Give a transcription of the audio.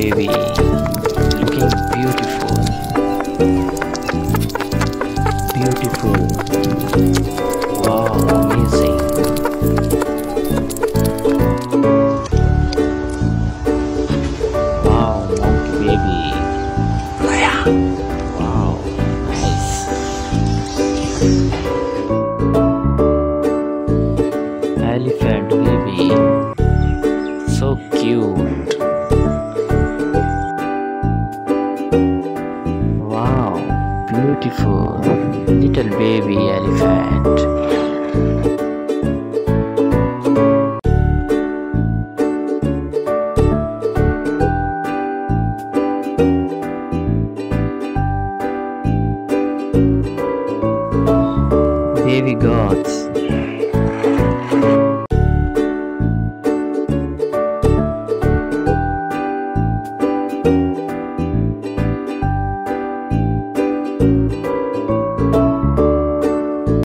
baby, looking beautiful. Beautiful. Wow, amazing. Wow, monkey baby. Wow, nice. Elephant baby, so cute. Wow, beautiful little baby elephant. Baby goats.